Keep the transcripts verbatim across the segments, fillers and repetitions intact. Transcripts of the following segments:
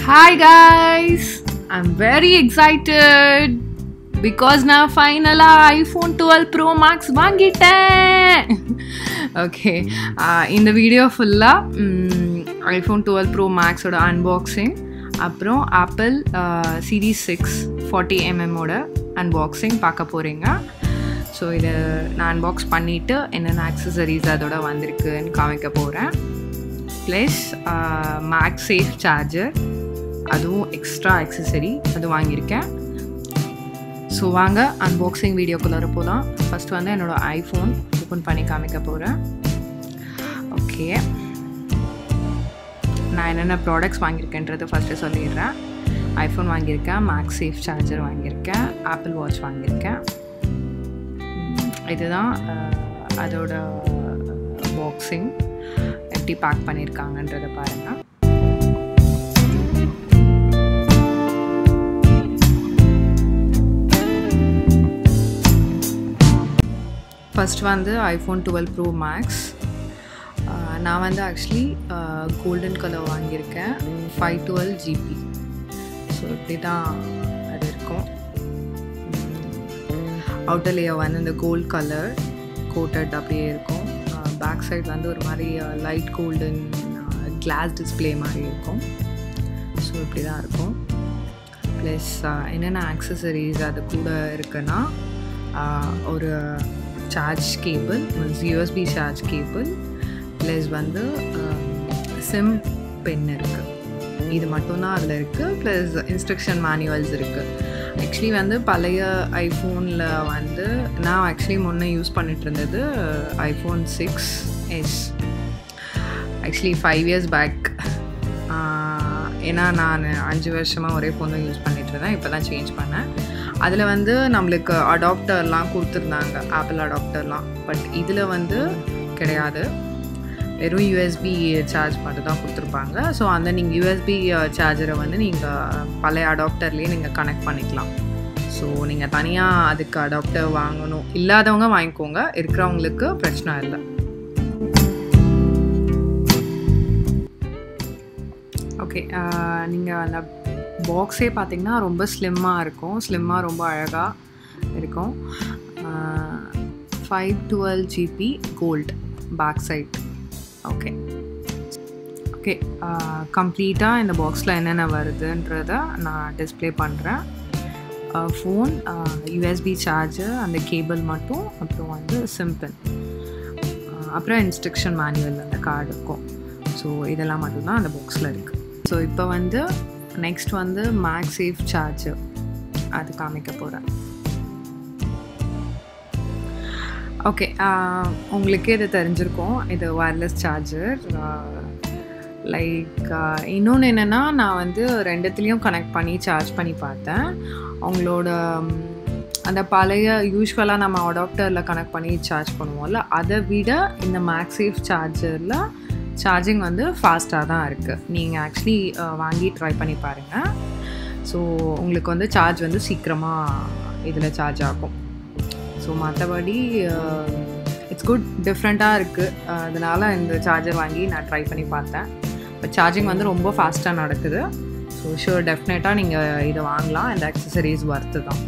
Hi guys, I'm very excited because now finally iPhone twelve Pro Max வாங்கிட்டேன். Okay, இந்த video ஃபுல்லா iPhone twelve Pro Max ஓட unboxing, அப்புறம் Apple Series six forty millimeter ஓட unboxing பார்க்க போறீங்க. So இதை நான் அன்பாக்ஸ் பண்ணிவிட்டு என்னென்ன ஆக்சசரிஸ் அதோட வந்திருக்குன்னு காமிக்க போகிறேன். ப்ளஸ் மேக்ஸேஃப் சார்ஜர், அதுவும் எக்ஸ்ட்ரா ஆக்சசரி அது வாங்கியிருக்கேன். ஸோ வாங்க அன்பாக்சிங் வீடியோக்குள்ளே போகலாம். ஃபஸ்ட் வந்து என்னோடய ஐஃபோன் ஓப்பன் பண்ணி காமிக்க போகிறேன். ஓகே, நான் என்னென்ன ப்ராடக்ட்ஸ் வாங்கியிருக்கேன்றது ஃபஸ்ட்டு சொல்லிடுறேன். ஐஃபோன் வாங்கியிருக்கேன், மேக்ஸேஃப் சார்ஜர் வாங்கியிருக்கேன், ஆப்பிள் வாட்ச் வாங்கியிருக்கேன். இதுதான் அதோட பாக்ஸிங், எப்படி பேக் பண்ணியிருக்காங்கன்றதை பாருங்கள். ஃபஸ்ட் வந்து ஐஃபோன் டுவெல் ப்ரோ மேக்ஸ். நான் வந்து ஆக்சுவலி கோல்டன் கலர் வாங்கியிருக்கேன், ஃபைவ் டுவெல் ஜிபி. ஸோ இப்படி தான் அது இருக்கும். அவுட்டர் லேயர் வந்து இந்த கோல்ட் கலர் கோட்டட் அப்படியே இருக்கும். பேக் சைட் வந்து ஒரு மாதிரி லைட் கோல்டன் கிளாஸ் டிஸ்பிளே மாதிரி இருக்கும். ஸோ இப்படி தான் இருக்கும். ப்ளஸ் என்னென்ன ஆக்சசரிஸ் அது கூட இருக்குன்னா, ஒரு charge cable, USB charge cable, plus வந்து சிம் பென் இருக்குது. இது மட்டும்தான் அதில் இருக்குது. ப்ளஸ் இன்ஸ்ட்ரக்ஷன் மேனுவல்ஸ் இருக்குது. ஆக்சுவலி வந்து பழைய ஐஃபோனில் வந்து நான் ஆக்சுவலி முன்னே யூஸ் பண்ணிகிட்டு இருந்தது iPhone six S. Actually five years back. ஏன்னா நான் அஞ்சு வருஷமாக ஒரே ஃபோன் தான் யூஸ் பண்ணிகிட்ருந்தேன். இப்போ தான் சேஞ்ச் பண்ணேன். அதில் வந்து நம்மளுக்கு அடாப்டர்லாம் கொடுத்துருந்தாங்க, ஆப்பிள் அடாப்டர்லாம். பட் இதில் வந்து கிடையாது, வெறும் யூஎஸ்பி சார்ஜ் மட்டும் தான் கொடுத்துருப்பாங்க. ஸோ அந்த நீங்கள் யூஎஸ்பி சார்ஜரை வந்து நீங்கள் பழைய அடாப்டர்லேயே நீங்கள் கனெக்ட் பண்ணிக்கலாம். ஸோ நீங்கள் தனியாக அதுக்கு அடாப்டர் வாங்கணும், இல்லாதவங்க வாங்கிக்கோங்க, இருக்கிறவங்களுக்கு பிரச்சனை இல்லை. ஓகே, நீங்கள் அந்த பாக்ஸே பார்த்திங்கன்னா ரொம்ப ஸ்லிம்மாக இருக்கும். ஸ்லிம்மாக ரொம்ப அழகாக இருக்கும். Five twelve GB gold back side. Okay okay கம்ப்ளீட்டாக இந்த பாக்ஸில் என்னென்ன வருதுன்றதை நான் டிஸ்பிளே பண்ணுறேன். ஃபோன், யூஎஸ்பி சார்ஜர், அந்த கேபிள் மட்டும், அப்புறம் வந்து சிம்பிள், அப்புறம் இன்ஸ்ட்ரக்ஷன் மேனுவல் அந்த கார்டு இருக்கும். ஸோ இதெல்லாம் மட்டும்தான் அந்த பாக்ஸில் இருக்குது. ஸோ இப்போ வந்து நெக்ஸ்ட் வந்து மேக்ஸேஃப் சார்ஜர் அது காமிக்க போகிறேன். ஓகே, உங்களுக்கே இது தெரிஞ்சிருக்கும், இது ஒயர்லெஸ் சார்ஜர். லைக் இன்னொன்று என்னென்னா, நான் வந்து ரெண்டுத்துலேயும் கனெக்ட் பண்ணி சார்ஜ் பண்ணி பார்த்தேன். அவங்களோட அந்த பழைய யூஸ்வலாக நம்ம அடாப்டரில் கனெக்ட் பண்ணி சார்ஜ் பண்ணுவோம்ல, அதை விட இந்த மேக்ஸேஃப் சார்ஜரில் சார்ஜிங் வந்து ஃபாஸ்ட்டாக தான் இருக்குது. நீங்கள் ஆக்சுவலி வாங்கி ட்ரை பண்ணி பாருங்கள். ஸோ உங்களுக்கு வந்து சார்ஜ் வந்து சீக்கிரமாக இதில் சார்ஜ் ஆகும். ஸோ மற்றபடி இட்ஸ் குட், டிஃப்ரெண்ட்டாக இருக்குது. அதனால் இந்த சார்ஜர் வாங்கி நான் ட்ரை பண்ணி பார்த்தேன். இப்போ சார்ஜிங் வந்து ரொம்ப ஃபாஸ்ட்டாக நடக்குது. ஸோ ஷூர், டெஃபினட்டாக நீங்கள் இதை வாங்கலாம். இந்த அக்சசரிஸ் ஒர்த்து தான்.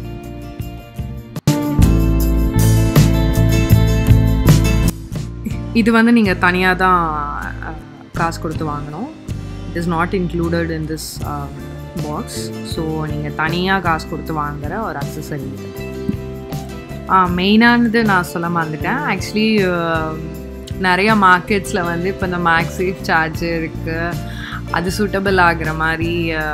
இது வந்து நீங்கள் தனியாக தான் காசு கொடுத்து வாங்கணும். It is not included in this box. So நீங்கள் தனியாக காசு கொடுத்து வாங்குகிற ஒரு அக்சசரி இது. மெயினானது நான் சொல்ல மறந்துட்டேன். ஆக்சுவலி நிறையா மார்க்கெட்ஸில் வந்து இப்போ இந்த மேக்ஸேஃப் சார்ஜர் இருக்குது, அது சூட்டபிள் ஆகிற மாதிரி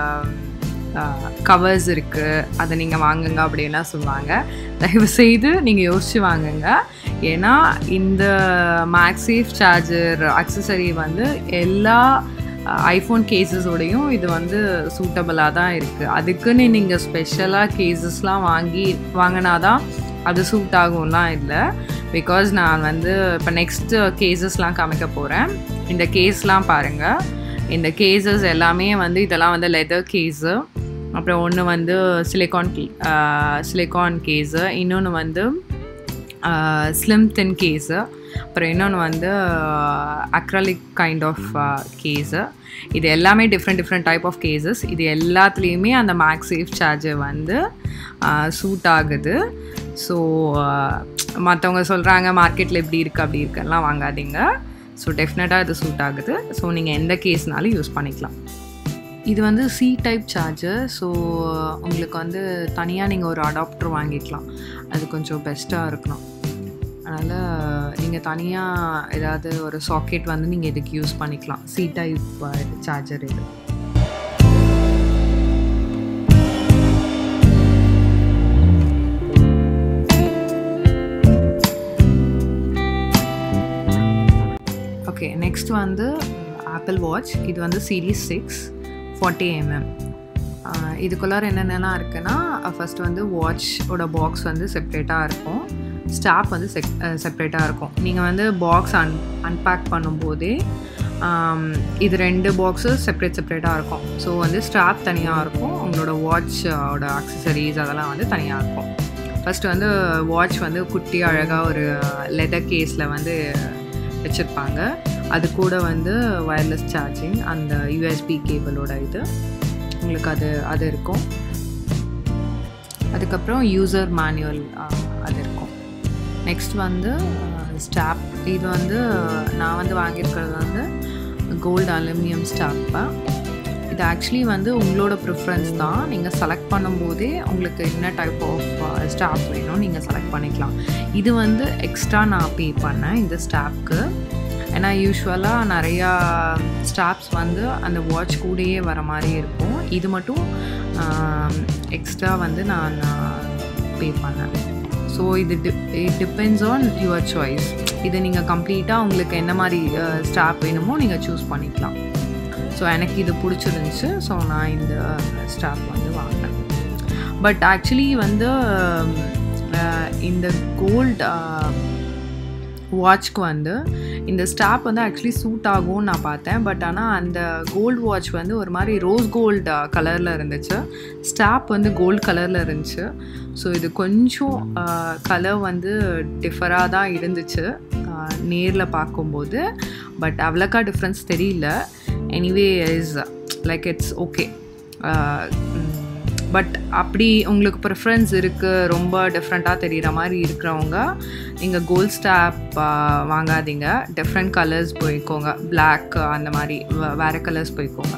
கவர்ஸ் இருக்குது, அதை நீங்கள் வாங்குங்க அப்படின்லாம் சொல்லுவாங்க. தயவுசெய்து நீங்கள் யோசித்து வாங்குங்க. ஏன்னா இந்த மேக்ஸேஃப் சார்ஜர் அக்சசரி வந்து எல்லா ஐஃபோன் கேஸஸோடையும் இது வந்து சூட்டபிளாக தான் இருக்குது. அதுக்குன்னு நீங்கள் ஸ்பெஷலாக கேஸஸ்லாம் வாங்கி வாங்கினாதான் அது சூட் ஆகும்லாம் இல்லை. பிகாஸ் நான் வந்து இப்போ நெக்ஸ்ட்டு கேஸஸ்லாம் காமிக்க போகிறேன். இந்த கேஸ்லாம் பாருங்கள். இந்த கேஸஸ் எல்லாமே வந்து இதெல்லாம் வந்து லெதர் கேஸு, அப்புறம் ஒன்று வந்து சிலிக்கான் கே சிலிக்கான் கேஸு, இன்னொன்று வந்து ஸ்லிம் தின் கேஸு. அப்புறம் இன்னொன்று வந்து அக்ரலிக் கைண்ட் ஆஃப் கேஸு. இது எல்லாமே different different type of cases. இது எல்லாத்துலேயுமே அந்த மேக்ஸேஃப் சார்ஜர் வந்து சூட் ஆகுது. ஸோ மற்றவங்க சொல்கிறாங்க மார்க்கெட்டில் எப்படி இருக்குது அப்படி இருக்குலாம் வாங்காதீங்க. ஸோ டெஃபினட்டாக இது சூட் ஆகுது. ஸோ நீங்கள் எந்த கேஸ்னாலும் யூஸ் பண்ணிக்கலாம். இது வந்து சி டைப் சார்ஜர். ஸோ உங்களுக்கு வந்து தனியாக நீங்கள் ஒரு அடாப்டர் வாங்கிக்கலாம். அது கொஞ்சம் பெஸ்ட்டாக இருக்கணும். அதனால் நீங்கள் தனியாக ஏதாவது ஒரு சாக்கெட் வந்து நீங்கள் இதுக்கு யூஸ் பண்ணிக்கலாம். சி டைப் சார்ஜர் இது. ஓகே, நெக்ஸ்ட் வந்து ஆப்பிள் வாட்ச். இது வந்து சீரீஸ் சிக்ஸ் ஃபார்ட்டி எம்எம். இதுக்குள்ளார என்னென்னலாம் இருக்குன்னா, ஃபஸ்ட்டு வந்து வாட்சோட பாக்ஸ் வந்து செப்ரேட்டாக இருக்கும். ஸ்டாப் வந்து செக் செப்ரேட்டாக இருக்கும். நீங்கள் வந்து பாக்ஸ் அன் அன்பேக் பண்ணும்போதே இது ரெண்டு பாக்ஸு செப்ரேட் செப்ரேட்டாக இருக்கும். ஸோ வந்து ஸ்டாப் தனியாக இருக்கும், உங்களோட வாட்சோட அக்சசரிஸ் அதெல்லாம் வந்து தனியாக இருக்கும். ஃபஸ்ட்டு வந்து வாட்ச் வந்து குட்டி அழகாக ஒரு லெதர் கேஸில் வந்து வச்சுருப்பாங்க. அது கூட வந்து வயர்லெஸ் சார்ஜிங், அந்த யூஎஸ்பி கேபிளோட இது உங்களுக்கு அது அது இருக்கும். அதுக்கப்புறம் யூசர் மேனுவல் அது இருக்கும். நெக்ஸ்ட் வந்து ஸ்டாப். இது வந்து நான் வந்து வாங்கியிருக்கிறது வந்து கோல்டு அலுமினியம் ஸ்டாப்பு. இது ஆக்சுவலி வந்து உங்களோட ப்ரிஃபரன்ஸ் தான். நீங்கள் செலக்ட் பண்ணும்போதே உங்களுக்கு என்ன டைப் ஆஃப் ஸ்டாப் வேணும் நீங்கள் செலக்ட் பண்ணிக்கலாம். இது வந்து எக்ஸ்ட்ரா நான் பே பண்ணேன் இந்த ஸ்டாப்க்கு. ஏன்னா யூஸ்வலாக நிறையா ஸ்டாப்ஸ் வந்து அந்த வாட்ச் கூடயே வர மாதிரி இருக்கும். இது மட்டும் எக்ஸ்ட்ரா வந்து நான் பே பண்ணேன். ஸோ இது டி it depends on your choice. இது நீங்கள் கம்ப்ளீட்டாக உங்களுக்கு என்ன மாதிரி ஸ்டாப் வேணுமோ நீங்கள் சூஸ் பண்ணிக்கலாம். ஸோ எனக்கு இது பிடிச்சிருந்துச்சு. ஸோ நான் இந்த ஸ்டாப் வந்து வாங்கினேன். பட் ஆக்சுவலி வந்து இந்த கோல்டு வாட்ச்க்கு வந்து இந்த ஸ்டாப் வந்து ஆக்சுவலி சூட் ஆகும்னு நான் பார்த்தேன். பட் ஆனால் அந்த கோல்டு வாட்ச் வந்து ஒரு மாதிரி ரோஸ் கோல்டு கலரில் இருந்துச்சு, ஸ்டாப் வந்து கோல்டு கலரில் இருந்துச்சு. ஸோ இது கொஞ்சம் கலர் வந்து டிஃபராக தான் இருந்துச்சு நேரில் பார்க்கும்போது. பட் அவ்வளோக்கா டிஃப்ரென்ஸ் தெரியல. Anyway is like it's okay. But அப்படி உங்களுக்கு ப்ரிஃபரன்ஸ் இருக்குது, ரொம்ப டிஃப்ரெண்ட்டாக தெரிகிற மாதிரி இருக்கிறவங்க நீங்கள் கோல்ட் ஸ்டாப் வாங்காதீங்க. டிஃப்ரெண்ட் கலர்ஸ் போய்க்கோங்க, பிளாக் அந்த மாதிரி வேறு கலர்ஸ் போய்க்கோங்க.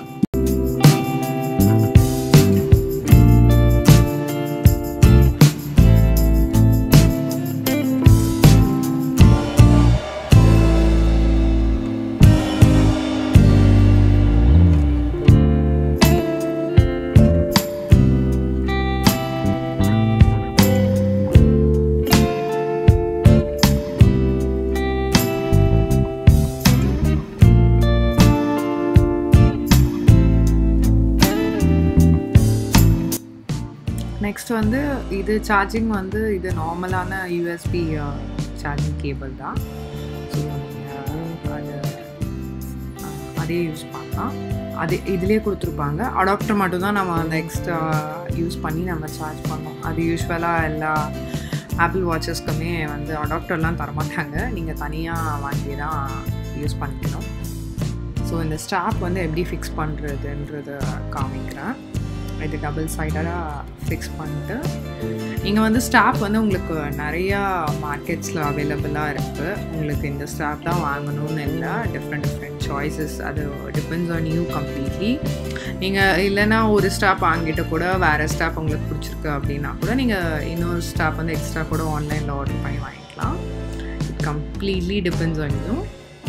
நெக்ஸ்ட் வந்து இது சார்ஜிங் வந்து இது நார்மலான யூஎஸ்பி சார்ஜிங் கேபிள் தான். ஸோ நீங்கள் அது அதே யூஸ் பண்ணலாம். அது இதிலே கொடுத்துருப்பாங்க. அடாப்டர் மட்டும் தான் நம்ம அந்த எக்ஸ்ட்ரா யூஸ் பண்ணி நம்ம சார்ஜ் பண்ணோம். அது யூஸ்வலாக எல்லா ஆப்பிள் வாட்சஸ்க்குமே வந்து அடாப்டர்லாம் தரமாட்டாங்க, நீங்கள் தனியாக வாங்கி தான் யூஸ் பண்ணிக்கணும். ஸோ இந்த ஸ்டாப் வந்து எப்படி ஃபிக்ஸ் பண்ணுறதுன்றதை காமிக்கிறேன். இது டபுள் சைடடாக ஃபிக்ஸ் பண்ணிட்டு நீங்கள் வந்து ஸ்டாப் வந்து உங்களுக்கு நிறையா மார்க்கெட்ஸில் அவைலபிளாக இருக்குது. உங்களுக்கு இந்த ஸ்டாப் தான் வாங்கணும்னு இல்லை, டிஃப்ரெண்ட் டிஃப்ரெண்ட் சாய்ஸஸ். அது டிபெண்ட்ஸ் ஆன் யூ கம்ப்ளீட்லி. நீங்கள் இல்லைன்னா ஒரு ஸ்டாப் வாங்கிட்டு கூட வேறு ஸ்டாப் உங்களுக்கு பிடிச்சிருக்கு அப்படின்னா கூட நீங்கள் இன்னொரு ஸ்டாப் வந்து எக்ஸ்ட்ரா கூட ஆன்லைனில் ஆர்டர் பண்ணி வாங்கிக்கலாம். It completely depends on you.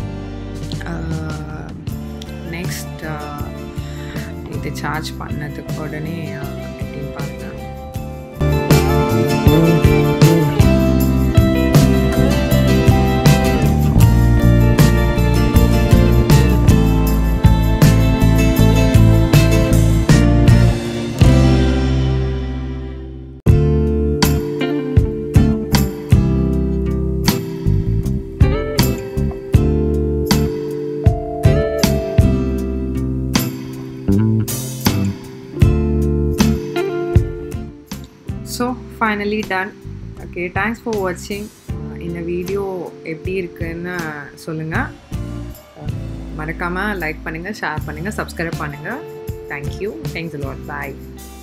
Next இது சார்ஜ் பண்ணதுக்கு உடனே எப்படின்னு பாருங்கள். So finally done. Okay, thanks for watching. இந்த வீடியோ எப்படி இருக்குன்னு சொல்லுங்கள். மறக்காமல் லைக் பண்ணுங்கள், ஷேர் பண்ணுங்கள், சப்ஸ்கிரைப் பண்ணுங்கள். Thank you. Thanks a lot. Bye.